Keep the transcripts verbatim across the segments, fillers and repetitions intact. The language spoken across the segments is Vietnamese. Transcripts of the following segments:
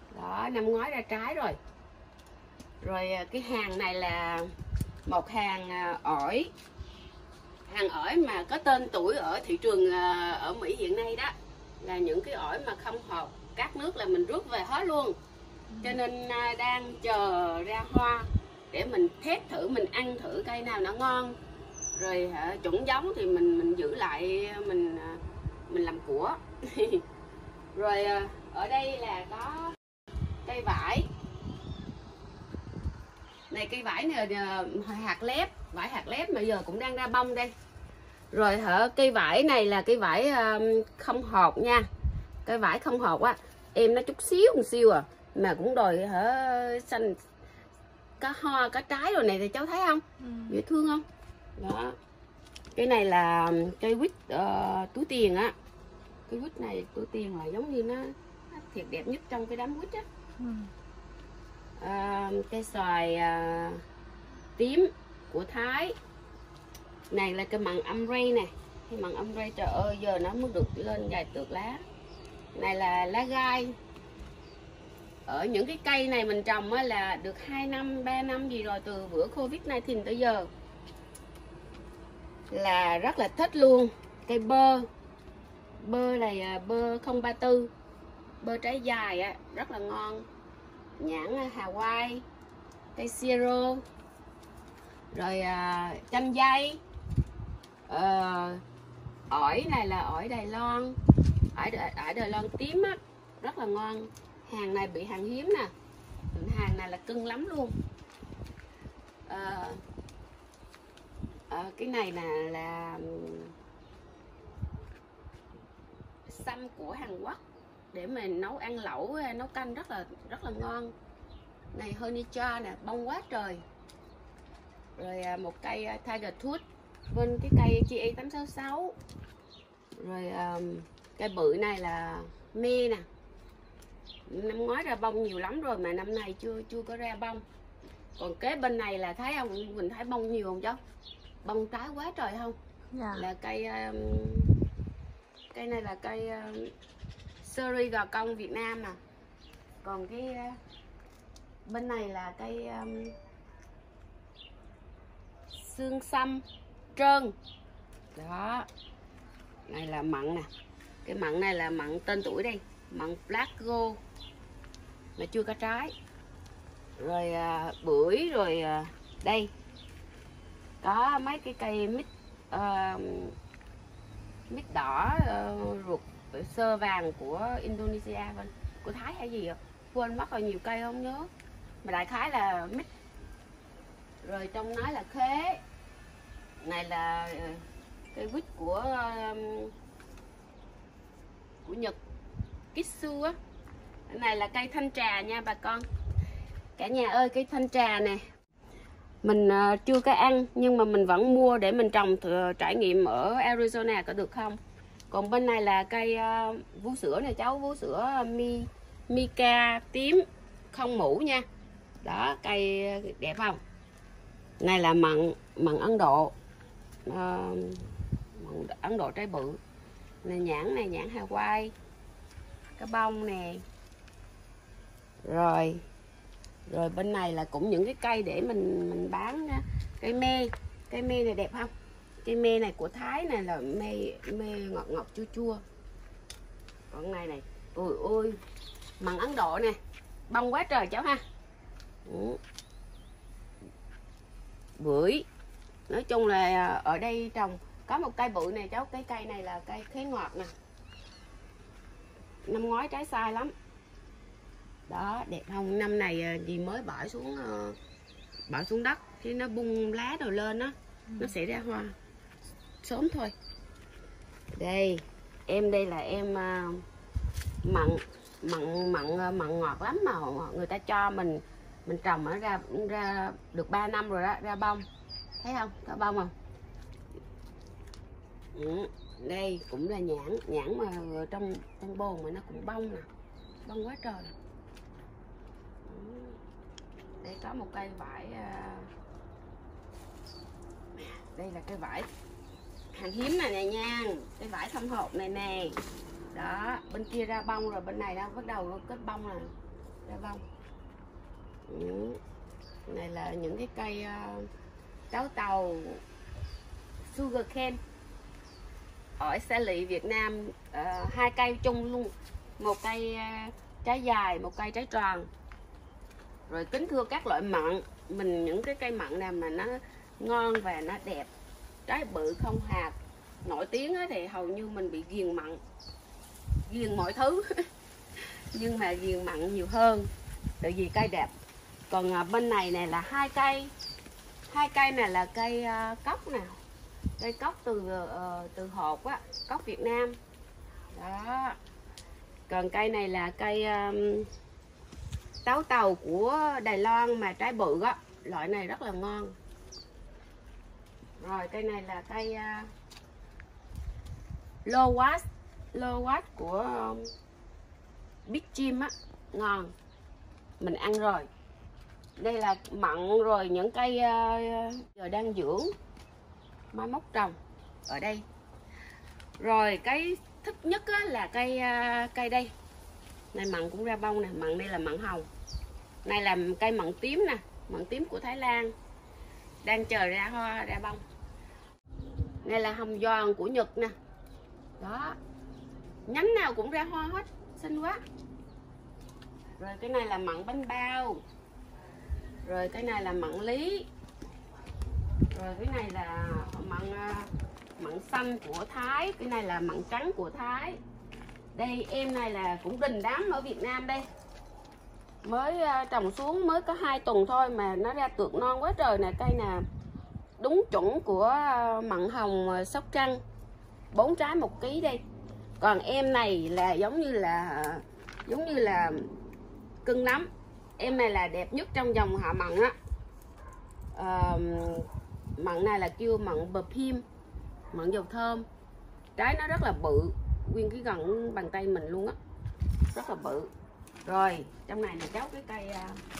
Đó, năm ngoái ra trái rồi. Rồi cái hàng này là một hàng ổi, hàng ổi mà có tên tuổi ở thị trường ở Mỹ hiện nay đó, là những cái ổi mà không hột cát nước là mình rước về hết luôn. Cho nên đang chờ ra hoa để mình test thử, mình ăn thử cây nào nó ngon, rồi chuẩn giống thì mình mình giữ lại, mình mình làm của. Rồi ở đây là có cây vải này, cây vải này hạt lép, vải hạt lép mà giờ cũng đang ra bông đây. Rồi hả, cây vải này là cây vải không hột nha, cây vải không hột á, em nó chút xíu một xíu à mà cũng đòi hả xanh, có hoa có trái rồi này thì cháu thấy không, ừ. Dễ thương không đó. Cái này là cây quýt uh, túi tiền á, cây quýt này túi tiền là giống như nó, nó thiệt đẹp nhất trong cái đám quýt á. Ừ. Uh, cây xoài uh, tím của Thái này là cây mận âm ray nè, cái mận âm ray trời ơi giờ nó mới được lên vài tược lá. Này là lá gai. Ở những cái cây này mình trồng á là được hai năm ba năm gì rồi, từ bữa Covid mười chín tới giờ là rất là thích luôn. Cây bơ, bơ này bơ không ba tư, bơ trái dài á, rất là ngon. Nhãn Hawaii, cây siro, rồi à, chanh dây, à, ổi này là ổi Đài Loan, ổi, ổi Đài Loan tím á, rất là ngon. Hàng này bị hàng hiếm nè, hàng này là cưng lắm luôn. À, à, cái này là là sâm của Hàn Quốc để mình nấu ăn lẩu, nấu canh rất là rất là ngon. Này honey cha nè, bông quá trời. Rồi một cây tiger tooth bên cái cây G A tám sáu sáu. Rồi um, cây bự này là me nè, năm ngoái ra bông nhiều lắm rồi mà năm nay chưa chưa có ra bông. Còn kế bên này là thấy không, mình thấy bông nhiều không cháu, bông trái quá trời không. Dạ. Là cây um, cây này là cây um, seri gò công Việt Nam nè. Còn cái uh, bên này là cây um, xương sâm trơn đó. Này là mận nè, cái mận này là mận tên tuổi đây, mận Black Gold mà chưa có trái. Rồi à, bưởi, rồi à, đây có mấy cái cây mít uh, mít đỏ uh, ruột sơ vàng của Indonesia, của Thái hay gì vậy, quên mất rồi, nhiều cây không nhớ mà đại khái là mít. Rồi trong nói là khế, này là cây quýt của um, của Nhật, Kitsu á. Cái này là cây thanh trà nha bà con. Cả nhà ơi, cái thanh trà nè mình uh, chưa có ăn nhưng mà mình vẫn mua để mình trồng thử, trải nghiệm ở Arizona có được không. Còn bên này là cây uh, vú sữa này cháu, vú sữa uh, mi Mica tím không mũ nha. Đó, cây đẹp không. Này là mận mận Ấn Độ, uh, mận Ấn Độ trái bự. Này nhãn này, nhãn Hawaii, cái bông nè. Rồi rồi bên này là cũng những cái cây để mình mình bán. Cây me, cây me này đẹp không. Cây me này của Thái này là me me ngọt ngọt chua chua. Còn này này, ôi ôi, mận Ấn Độ nè, bông quá trời cháu ha. Ừ. Bưởi, nói chung là ở đây trồng có một cây bự này cháu, cái cây này là cây khế ngọt nè, năm ngoái trái sai lắm đó, đẹp không. Năm này gì mới bỏ xuống bỏ xuống đất khi nó bung lá rồi lên đó, ừ. Nó sẽ ra hoa sớm thôi. Đây em, đây là em mận mận mận mận ngọt lắm mà người ta cho mình mình trồng nó ra ra được ba năm rồi đó, ra bông, thấy không, có bông không. Ừ. Đây cũng là nhãn, nhãn mà trong trong bồn mà nó cũng bông nè, bông quá trời. Ừ. Đây có một cây vải, đây là cây vải hàng hiếm này nè nha, cây vải thâm hột này nè. Đó, bên kia ra bông rồi, bên này đang bắt đầu kết bông nè. ra bông. Ừ. Này là những cái cây uh, táo tàu sugar cane. Ở xã lị Việt Nam uh, hai cây chung luôn, một cây uh, trái dài, một cây trái tròn. Rồi kính thưa các loại mận, mình những cái cây mận nào mà nó ngon và nó đẹp, trái bự không hạt, nổi tiếng thì hầu như mình bị ghiền mận, ghiền mọi thứ nhưng mà ghiền mận nhiều hơn, tại vì cây đẹp. Còn uh, bên này này là hai cây, hai cây này là cây uh, cóc nè, cây cóc từ uh, từ hột á, cóc Việt Nam đó. Còn cây này là cây um, táo tàu của Đài Loan mà trái bự á, loại này rất là ngon. Rồi cây này là cây uh, low watt, low watt của um, Big Chim á, ngon, mình ăn rồi. Đây là mận, rồi những cây uh, giờ đang dưỡng, mai mốt trồng ở đây. Rồi cái thích nhất á, là cây uh, cây đây này, mận cũng ra bông nè, mận đây là mận hồng, này là cây mận tím nè, mận tím của Thái Lan đang chờ ra hoa ra bông. Này là hồng giòn của Nhật nè, đó, nhánh nào cũng ra hoa hết, xinh quá. Rồi cái này là mận bánh bao, rồi cái này là mận lý, rồi cái này là mận mận xanh của Thái, cái này là mận trắng của Thái. Đây em này là cũng đình đám ở Việt Nam đây, mới trồng xuống mới có hai tuần thôi mà nó ra tượng non quá trời nè. Cây nè đúng chuẩn của mận hồng Sóc Trăng, bốn trái một ký đây. Còn em này là giống như là giống như là cưng lắm, em này là đẹp nhất trong dòng họ mận á. À, mận này là kêu mận bờ phim, mận dầu thơm, trái nó rất là bự, nguyên cái gần bàn tay mình luôn á, rất là bự. Rồi trong này là cháu cái cây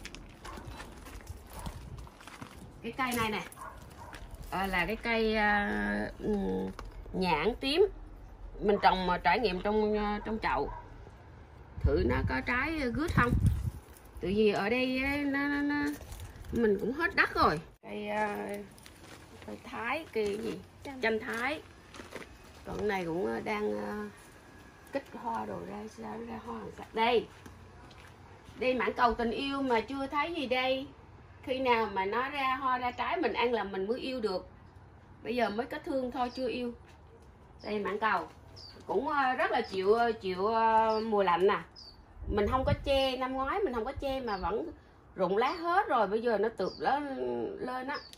cái cây này nè, à, là cái cây uh, nhãn tím, mình trồng mà trải nghiệm trong trong chậu thử nó có trái gứt không, tự vì ở đây nó, nó, nó mình cũng hết đất rồi. Cây uh, cây Thái, cây gì chanh Thái, còn cái này cũng đang uh, kích hoa rồi ra sao ra hoa. Đây đây mãng cầu tình yêu mà chưa thấy gì đây, khi nào mà nó ra hoa ra trái mình ăn là mình mới yêu được, bây giờ mới có thương thôi chưa yêu. Đây mãng cầu cũng rất là chịu chịu mùa lạnh nè, mình không có che, năm ngoái mình không có che mà vẫn rụng lá hết rồi, bây giờ nó tược lên lên á.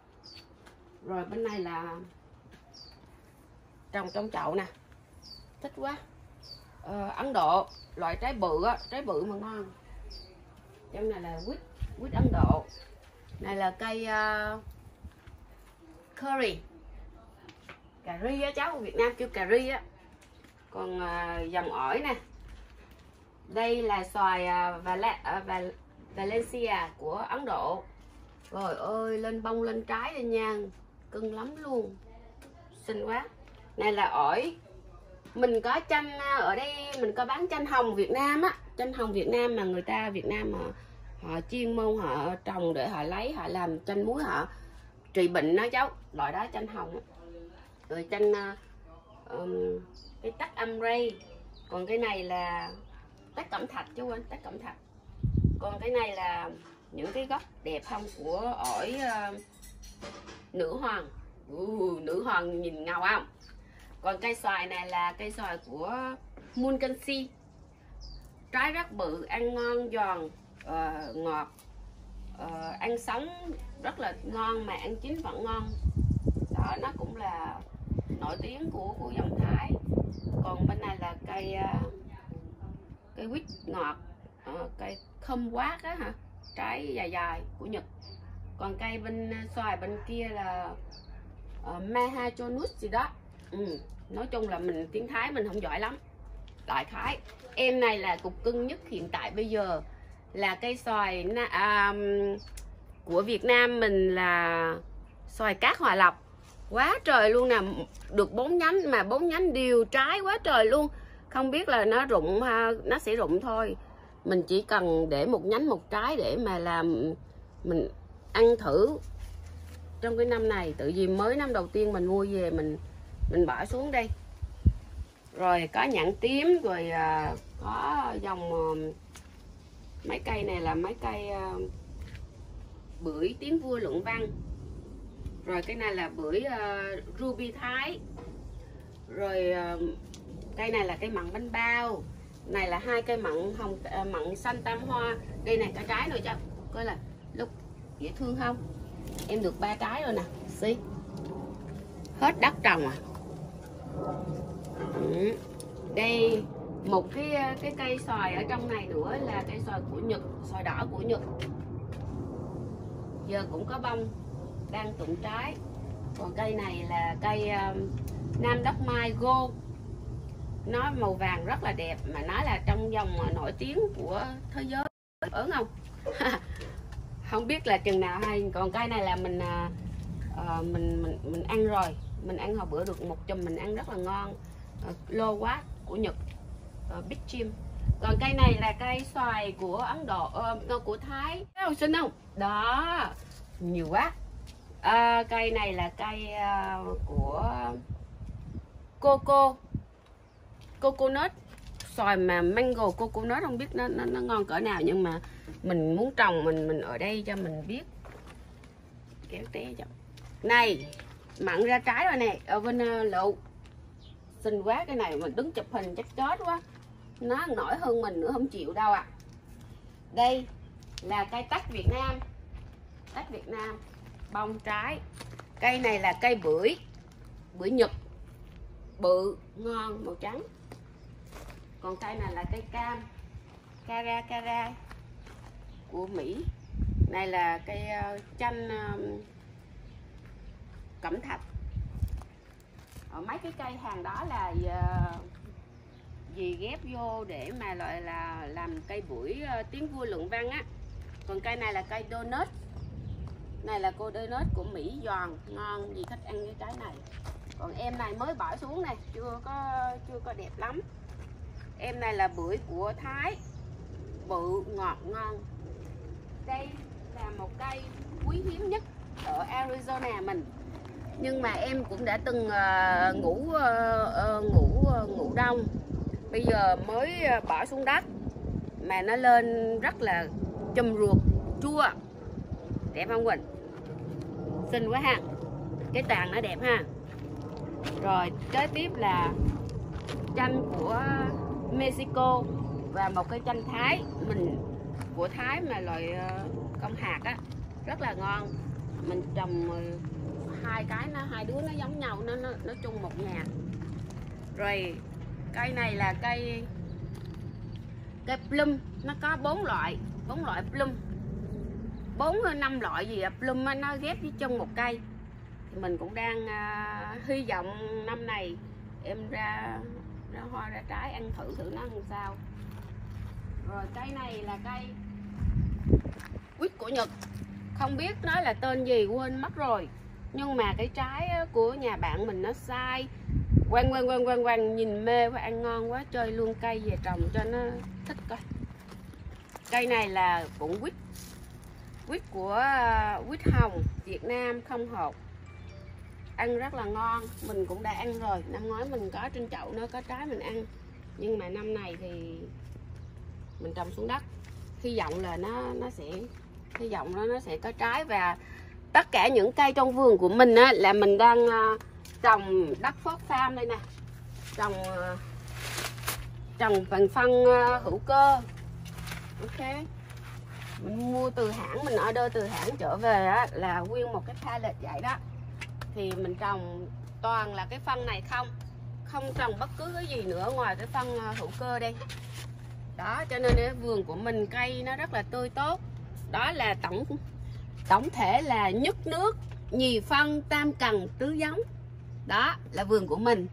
Rồi bên này là trồng trong chậu nè, thích quá. ờ, Ấn Độ, loại trái bự á, trái bự mà ngon. Trong này là quýt, quýt Ấn Độ. Này là cây uh, curry, cà ri á, cháu Việt Nam kêu cà ri á. Còn uh, dòng ổi nè, đây là xoài uh, Val uh, Val Valencia của Ấn Độ. Rồi ơi, lên bông lên trái lên nha, cưng lắm luôn, xinh quá. Này là ổi, mình có chanh ở đây, mình có bán chanh hồng Việt Nam á, chanh hồng Việt Nam mà người ta Việt Nam mà họ chuyên môn họ trồng để họ lấy, họ làm chanh muối, họ trị bệnh đó cháu, loại đó chanh hồng. Rồi chanh um, cái tắc âm ray. Còn cái này là tắc cẩm thạch, chứ quên tắc cẩm thạch. Còn cái này là những cái gốc đẹp không của ổi uh, nữ hoàng. uh, Nữ hoàng nhìn ngầu không. Còn cây xoài này là cây xoài của Munkansi, trái rất bự, ăn ngon giòn, uh, ngọt, uh, ăn sống rất là ngon mà ăn chín vẫn ngon. Đó, nó cũng là nổi tiếng của của dòng Thái. Còn bên này là cây uh, cây quýt ngọt, uh, cây khâm quát á hả, trái dài dài của Nhật. Còn cây bên xoài bên kia là uh, Mahachonus gì đó. Ừ. Nói chung là mình tiếng Thái mình không giỏi lắm. Đại khái em này là cục cưng nhất hiện tại bây giờ là cây xoài à, của Việt Nam mình là xoài cát Hòa Lộc, quá trời luôn nè, được bốn nhánh mà bốn nhánh đều trái quá trời luôn. Không biết là nó rụng, nó sẽ rụng thôi, mình chỉ cần để một nhánh một trái để mà làm mình ăn thử trong cái năm này. Tự vì mới năm đầu tiên mình mua về mình mình bỏ xuống đây. Rồi có nhãn tím, rồi à, có dòng à, mấy cây này là mấy cây à, bưởi tiếng vua luận văn. Rồi cái này là bưởi uh, ruby Thái. Rồi uh, cây này là cây mận bánh bao. Này là hai cây mận hồng uh, mận xanh tam hoa. Đây này cả trái rồi cho coi là lúc dễ thương không? Em được ba trái rồi nè. Xí. Hết đất trồng à. Ừ. Đây một cái cái cây xoài ở trong này nữa là cây xoài của Nhật, xoài đỏ của Nhật. Giờ cũng có bông đang tụng trái. Còn cây này là cây uh, Nam Đốc Mai Gold. Nó màu vàng rất là đẹp, mà nó là trong dòng nổi tiếng của thế giới. Ớn không? Không biết là chừng nào hay. Còn cây này là mình uh, mình mình mình ăn rồi, mình ăn hồi bữa được một chùm mình ăn rất là ngon. Uh, Lô Quát của Nhật, uh, Big Chim. Còn cây này là cây xoài của Ấn Độ, uh, của Thái. Thấy xinh không? Đó, nhiều quá. À, cây này là cây uh, của Coco Coconut, xoài mà mango coconut, không biết nó, nó nó ngon cỡ nào, nhưng mà mình muốn trồng mình mình ở đây cho mình biết. Kéo té cho. Này, mặn ra trái rồi nè, ở bên uh, lụ. Xinh quá, cái này mình đứng chụp hình chắc chết quá. Nó nổi hơn mình nữa không chịu đâu ạ. À. Đây là cây tắc Việt Nam. Tắc Việt Nam bông trái. Cây này là cây bưởi, bưởi Nhật, bự ngon màu trắng. Còn cây này là cây cam, Cara Cara của Mỹ. Này là cây uh, chanh uh, cẩm thạch. Ở mấy cái cây hàng đó là uh, gì ghép vô để mà loại là làm cây bưởi uh, tiếng vua luận văn á. Còn cây này là cây donut. Này là cô donut của Mỹ, giòn ngon, gì thích ăn cái trái này. Còn em này mới bỏ xuống này, chưa có chưa có đẹp lắm. Em này là bưởi của Thái, bự ngọt ngon. Đây là một cây quý hiếm nhất ở Arizona mình. Nhưng mà em cũng đã từng uh, ngủ uh, uh, ngủ uh, ngủ đông. Bây giờ mới uh, bỏ xuống đất mà nó lên rất là chùm ruột chua. Đẹp không Quỳnh? Xinh quá ha. Cái tàn nó đẹp ha. Rồi kế tiếp là chanh của Mexico và một cây chanh Thái mình của Thái mà loại con hạt á, rất là ngon. Mình trồng hai cái nó hai đứa nó giống nhau, nó nó, nó chung một nhà. Rồi cây này là cây cây plum, nó có bốn loại, bốn loại plum. bốn năm loại gì à, plum nó ghép với chung một cây. Thì mình cũng đang uh, hy vọng năm này em ra ra hoa ra trái ăn thử thử nó làm sao. Rồi cây này là cây quýt của Nhật, không biết nó là tên gì quên mất rồi, nhưng mà cái trái của nhà bạn mình nó sai quang quang quang quang quang, nhìn mê và ăn ngon quá, chơi luôn cây về trồng cho nó thích coi. Cây này là cũng quýt quýt của quýt hồng Việt Nam không hột, ăn rất là ngon. Mình cũng đã ăn rồi, năm ngoái mình có trên chậu nó có trái mình ăn, nhưng mà năm này thì mình trồng xuống đất, hy vọng là nó nó sẽ hy vọng nó nó sẽ có trái. Và tất cả những cây trong vườn của mình á, là mình đang uh, trồng đất phốt farm đây nè, trồng uh, trồng bằng phân uh, hữu cơ. Ok, mình mua từ hãng, mình order từ hãng trở về á, là nguyên một cái pallet vậy đó. Thì mình trồng toàn là cái phân này không, không trồng bất cứ cái gì nữa ngoài cái phân hữu cơ đây. Đó, cho nên cái vườn của mình cây nó rất là tươi tốt. Đó là tổng tổng thể là nhất nước, nhì phân, tam cần, tứ giống. Đó là vườn của mình.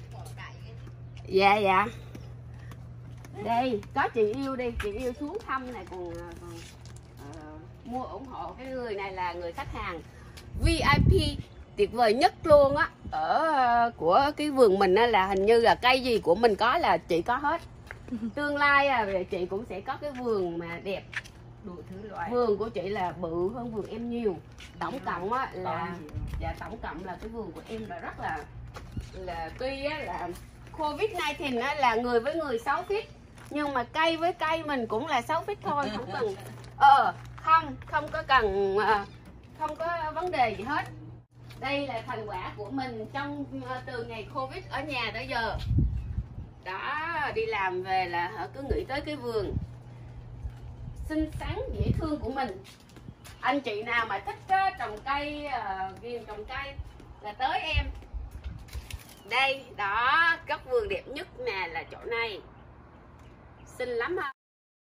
Dạ dạ. Đây có chị yêu đi, chị yêu xuống thăm này còn, còn uh, mua ủng hộ. Cái người này là người khách hàng vê i pê tuyệt vời nhất luôn á, ở uh, của cái vườn mình á, là hình như là cây gì của mình có là chị có hết. Tương lai à, chị cũng sẽ có cái vườn mà đẹp, đủ thứ loại. Vườn của chị là bự hơn vườn em nhiều. Tổng cộng á là dạ tổng cộng là cái vườn của em là rất là là tuy á là Covid mười chín á là người với người sáu feet, nhưng mà cây với cây mình cũng là sáu feet thôi, không cần ờ không không có cần không có vấn đề gì hết. Đây là thành quả của mình trong từ ngày Covid ở nhà tới giờ. Đó, đi làm về là cứ nghĩ tới cái vườn xinh xắn dễ thương của mình. Anh chị nào mà thích uh, trồng cây, uh, ghiền trồng cây là tới em. Đây, đó, góc vườn đẹp nhất nè là chỗ này. Xinh lắm ha.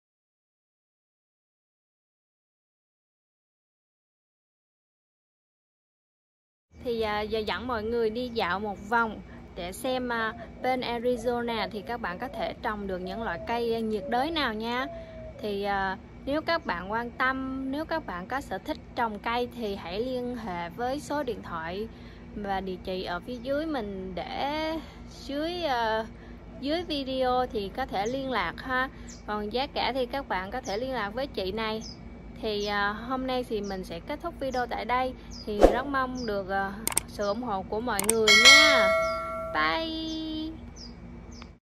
Thì à, giờ dẫn mọi người đi dạo một vòng để xem à, bên Arizona thì các bạn có thể trồng được những loại cây nhiệt đới nào nha. Thì à, nếu các bạn quan tâm, nếu các bạn có sở thích trồng cây thì hãy liên hệ với số điện thoại và địa chỉ ở phía dưới mình để dưới uh, dưới video thì có thể liên lạc ha. Còn giá cả thì các bạn có thể liên lạc với chị này. Thì uh, hôm nay thì mình sẽ kết thúc video tại đây. Thì rất mong được uh, sự ủng hộ của mọi người nha. Bye.